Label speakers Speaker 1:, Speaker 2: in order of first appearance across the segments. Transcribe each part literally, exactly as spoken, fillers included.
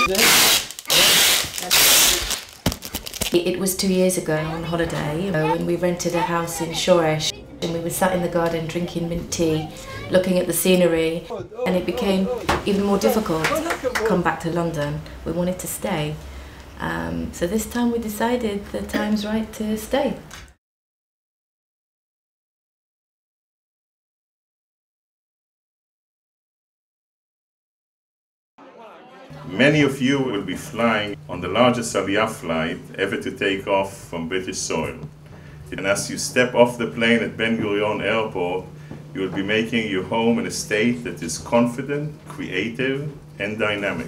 Speaker 1: It was two years ago on holiday when we rented a house in Shoresh and we were sat in the garden drinking mint tea, looking at the scenery, and it became even more difficult to come back to London. We wanted to stay. Um, so this time we decided the time's right to stay.
Speaker 2: Many of you will be flying on the largest Aliyah flight ever to take off from British soil. And as you step off the plane at Ben Gurion Airport, you will be making your home in a state that is confident, creative, and dynamic.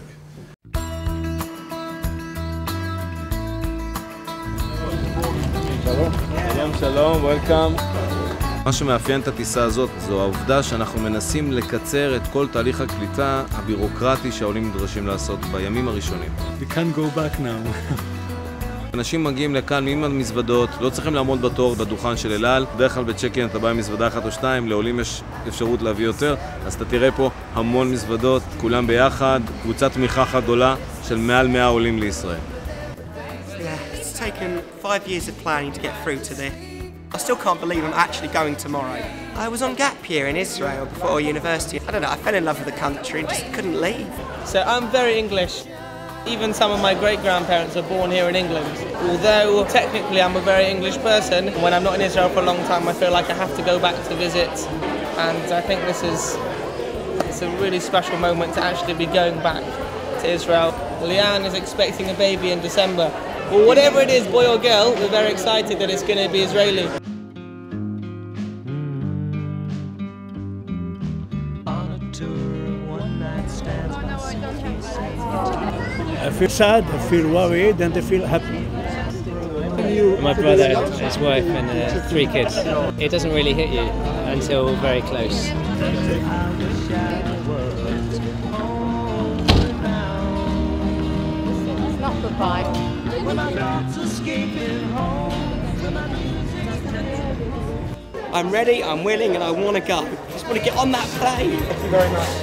Speaker 3: Shalom, shalom, welcome. מה שמאפיין את הטיסה הזאת זו העובדה שאנחנו מנסים לקצר את כל תהליך הקליטה הבירוקרטי שהעולים נדרשים לעשות בימים הראשונים.
Speaker 4: We can't go back now.
Speaker 3: אנשים מגיעים לכאן עם המזוודות, לא צריכים לעמוד בתור בדוכן של אל על. בדרך כלל בצ'ק-אין אתה בא עם מזוודה אחת או שתיים, לעולים יש אפשרות להביא יותר, אז אתה תראה פה המון מזוודות, כולם ביחד, קבוצת תמיכה אחת גדולה של מעל מאה עולים לישראל.
Speaker 5: Yeah, it's taken five years of planning to get through to this. I still can't believe I'm actually going tomorrow. I was on gap year in Israel before university. I don't know, I fell in love with the country and just couldn't leave.
Speaker 6: So I'm very English. Even some of my great-grandparents are born here in England. Although technically I'm a very English person, when I'm not in Israel for a long time I feel like I have to go back to visit. And I think this is it's a really special moment to actually be going back to Israel. Aliyah is expecting a baby in December. Well, whatever it is, boy or girl, we're very excited that it's going to be Israeli.
Speaker 4: I feel sad, I feel worried, and I feel happy.
Speaker 7: My brother, his wife, and uh, three kids. It doesn't really hit you until very close.
Speaker 8: It's not goodbye.
Speaker 5: I'm ready, I'm willing, and I want to go. I just want to get on that plane. Thank you very much.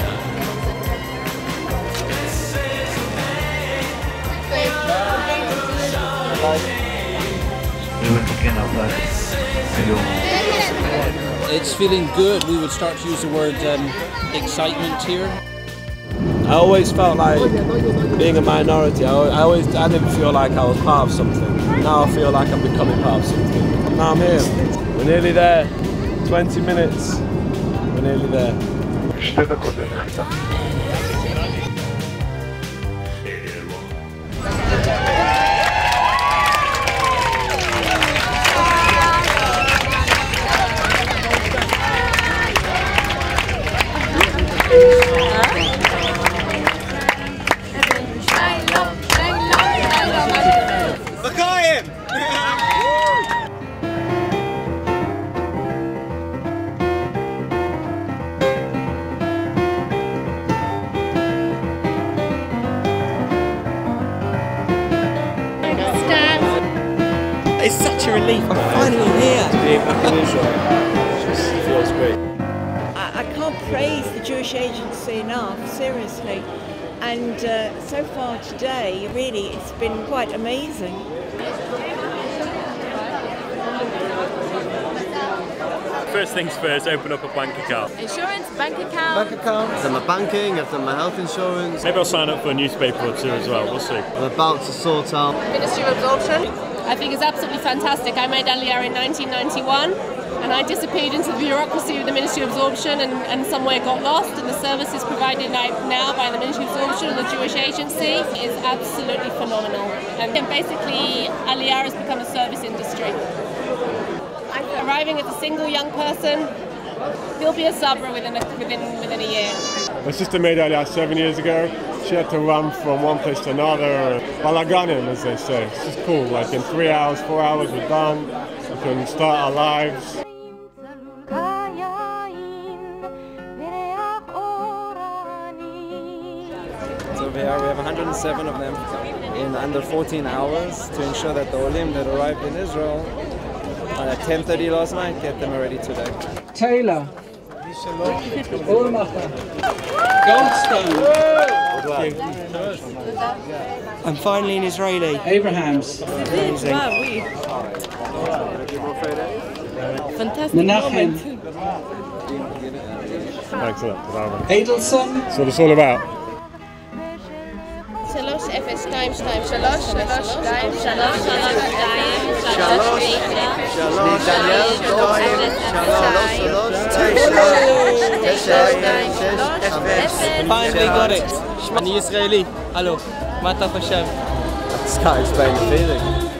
Speaker 9: It's feeling good. We would start to use the word um, excitement here.
Speaker 10: I always felt like being a minority. I, I always, I didn't feel like I was part of something. Now I feel like I'm becoming part of something. Now I'm here. We're nearly there. twenty minutes. We're nearly there.
Speaker 5: It's such a relief, I'm finally here.
Speaker 10: To be back in Israel, it just feels great.
Speaker 8: I, I can't praise the Jewish Agency enough, seriously. And uh, so far today, really, it's been quite amazing.
Speaker 11: First things first, open up a bank account.
Speaker 12: Insurance, bank account.
Speaker 13: Bank account. I've done my banking, I've done my health insurance.
Speaker 11: Maybe I'll sign up for a newspaper or two as well, we'll see.
Speaker 13: I'm about to sort out
Speaker 12: Ministry of Absorption. I think it's absolutely fantastic. I made Aliyah in nineteen ninety-one and I disappeared into the bureaucracy of the Ministry of Absorption and, and somewhere got lost, and the services provided now by the Ministry of Absorption and the Jewish Agency is absolutely phenomenal. And basically Aliyah has become a service industry. Arriving as a single young person, he'll be a sabra within a, within, within a year.
Speaker 14: My sister made Aliyah seven years ago. She had to run from one place to another, balaganim as they say. It's just cool, like in three hours, four hours we're done, we can start our lives.
Speaker 15: So we, are, we have one hundred seven of them in under fourteen hours to ensure that the Olim that arrived in Israel at ten thirty last night get them ready today.
Speaker 16: Taylor. Goldstone.
Speaker 5: Thank you. I'm finally in Israeli.
Speaker 4: Abraham's.
Speaker 5: Amazing.
Speaker 1: Fantastic
Speaker 4: Menachem.
Speaker 1: moment.
Speaker 14: Thanks a lot.
Speaker 4: Adelson.
Speaker 14: That's what it's all about.
Speaker 12: שלוש אפס שתיים שתיים שלוש שלוש שתיים שלוש שלוש שתיים
Speaker 6: Finally got it. אני ישראלי. הלו, מה אתה חושב?
Speaker 13: I just can't explain the feeling.